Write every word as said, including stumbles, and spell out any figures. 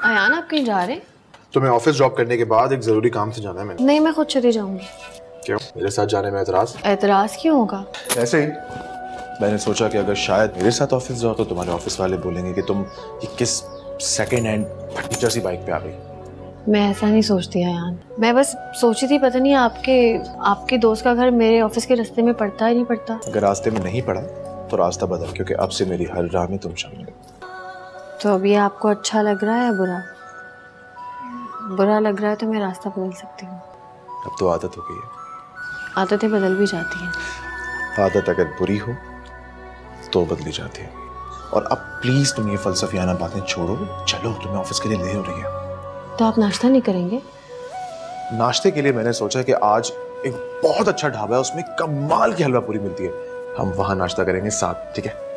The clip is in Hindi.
अयान आप कहीं जा रहे हैं? तो मैं ऑफिस ड्रॉप करने के बाद एक जरूरी काम से जाना है मैंने। नहीं, मैं खुद चली जाऊंगी। क्यों? मेरे साथ जाने में एतराज? एतराज क्यों होगा? ऐसे ही मैंने सोचा कि अगर शायद मेरे साथ ऑफिस जाओ तो तुम्हारे ऑफिस वाले बोलेंगे कि तुम किस सेकेंड हैंड फर्नीचर सी बाइक पे आ गई। मैं ऐसा नहीं सोचती अयान। मैं बस सोची थी पता नहीं आपके आपके दोस्त का घर मेरे ऑफिस के रास्ते में पड़ता है नहीं पड़ता। अगर रास्ते में नहीं पड़ा तो रास्ता बदल, क्योंकि अब से मेरी हर राह में तुम शामिल हो। तो अब ये आपको अच्छा लग रहा है या बुरा? बुरा लग रहा है तो मैं रास्ता बदल सकती हूँ। अब तो आदत हो गई है। आदतें बदल भी जाती हैं। आदत अगर बुरी हो तो बदली जाती है। और अब प्लीज तुम ये फलसफियाना बातें छोड़ो, चलो तुम्हें ऑफिस के लिए देर हो रही है। तो आप नाश्ता नहीं करेंगे? नाश्ते के लिए मैंने सोचा कि आज एक बहुत अच्छा ढाबा है, उसमें कमाल की हलवा पूरी मिलती है, हम वहां नाश्ता करेंगे साथ, ठीक है?